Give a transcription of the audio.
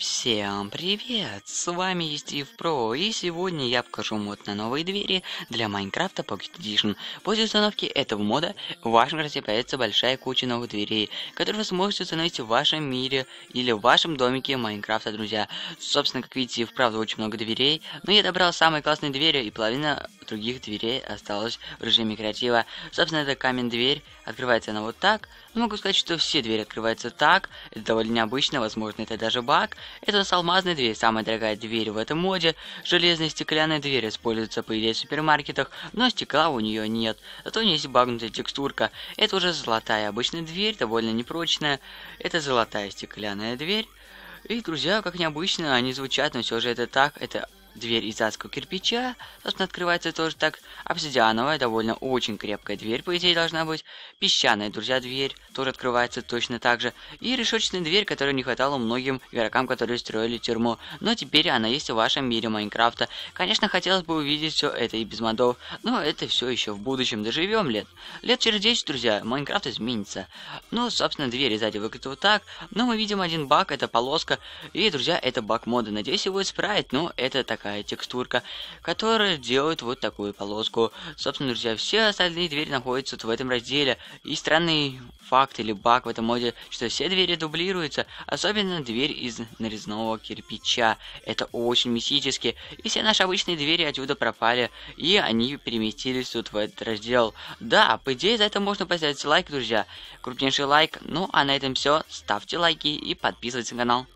Всем привет! С вами Стив Про, и сегодня я покажу мод на новые двери для Майнкрафта Pocket Edition. После установки этого мода в вашем городе появится большая куча новых дверей, которые вы сможете установить в вашем мире или в вашем домике Майнкрафта, друзья. Собственно, как видите, вправду очень много дверей, но я добрал самые классные двери, и половина других дверей осталась в режиме креатива. Собственно, это камень-дверь, открывается она вот так. Но могу сказать, что все двери открываются так, это довольно необычно, возможно, это даже баг. Это у нас алмазная дверь, самая дорогая дверь в этом моде. Железная стеклянная дверь используется, по идее, в супермаркетах, но стекла у нее нет. Зато у нее есть багнутая текстурка. Это уже золотая обычная дверь, довольно непрочная. Это золотая стеклянная дверь. И, друзья, как необычно, они звучат, но все же это так. Это дверь из адского кирпича, собственно, открывается тоже так. Обсидиановая, довольно очень крепкая дверь, по идее, должна быть. Песчаная, друзья, дверь тоже открывается точно так же. И решетчатая дверь, которой не хватало многим игрокам, которые строили тюрьму. Но теперь она есть в вашем мире Майнкрафта. Конечно, хотелось бы увидеть все это и без модов, но это все еще в будущем. Доживем лет. Лет через 10, друзья, Майнкрафт изменится. Ну, собственно, двери сзади выглядят вот так. Но мы видим один баг, это полоска. И, друзья, это баг мода. Надеюсь, его исправить, но это такая текстурка, которая делает вот такую полоску. Собственно, друзья, все остальные двери находятся вот в этом разделе. И странный факт или баг в этом моде, что все двери дублируются, особенно дверь из нарезного кирпича. Это очень мистически. И все наши обычные двери отсюда пропали, и они переместились тут в этот раздел. Да, по идее, за это можно поставить лайк, друзья. Крупнейший лайк. Ну, а на этом все. Ставьте лайки и подписывайтесь на канал.